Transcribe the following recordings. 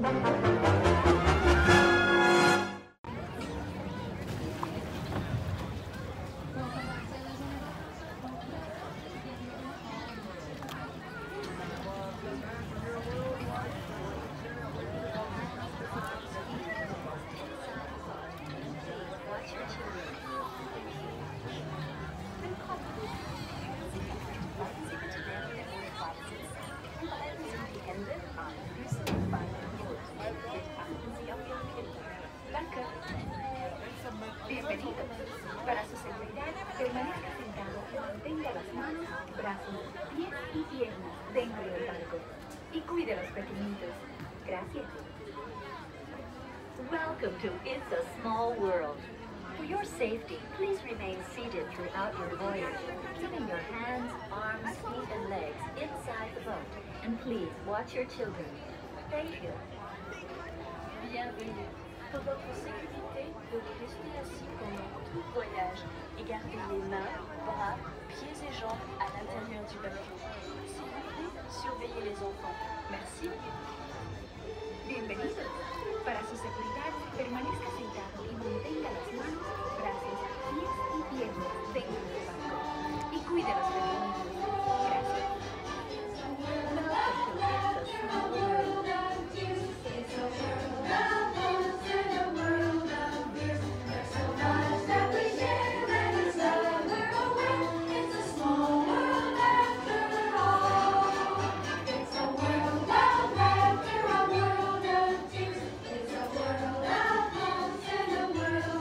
Bienvenido. Para su seguridad, permanezca sentado y mantenga las manos, brazos, pies y piernas dentro del barco. Y cuide a los pequeñitos. Gracias. Welcome to It's a Small World. For your safety, please remain seated throughout your voyage, keeping your hands, arms, feet, and legs inside the boat. And please watch your children. Thank you. Bienvenue. Pour votre sécurité, veuillez rester assis pendant tout le voyage et garder les mains, bras, pieds et jambes à l'intérieur du bateau. S'il vous plaît, surveillez les enfants. Merci. Bienvenido. Para su seguridad, permanezca sentado y mantenga las manos, brazos, pies y piernas dentro del barco. Y cuide a los pequeñitos. Gracias. Welcome to It's a Small World. It's a world of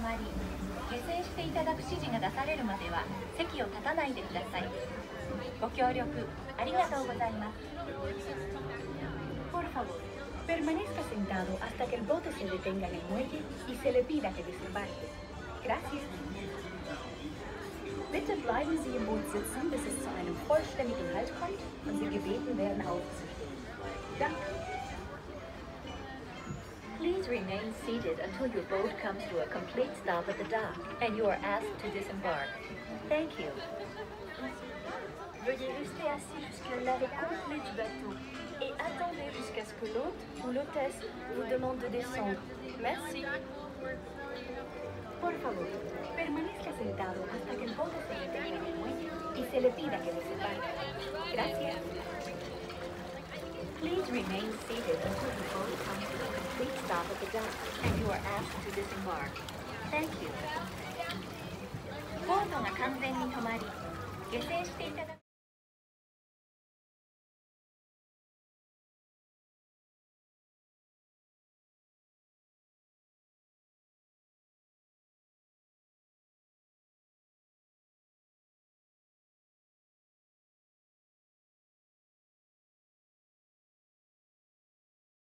まり、下船していただく指示が出されるまでは席を立たないでください。ご協力ありがとうございます。 Por favor, permanezca sentado hasta que el bote se detenga en el muelle y se le pida que desembarque. Gracias. Bitte bleiben Sie im Boot sitzen, bis es zu einem vollständigen Halt kommt und Sie gebeten werden aufzustehen. Danke. Please remain seated until your boat comes to a complete stop at the dock and you are asked to disembark. Thank you. Veuillez rester assis jusqu'à l'arrêt complet du bateau et attendez jusqu'à ce que l'hôte ou l'hôtesse vous demande de descendre. Merci. Por favor, permanezca sentado hasta que el bote se detenga en el muelle y se le pida que desembarque. Gracias. Please remain seated until the boat comes to a complete stop at the dock and you are asked to disembark. Thank you. ボートが完全に止まり、下船していただく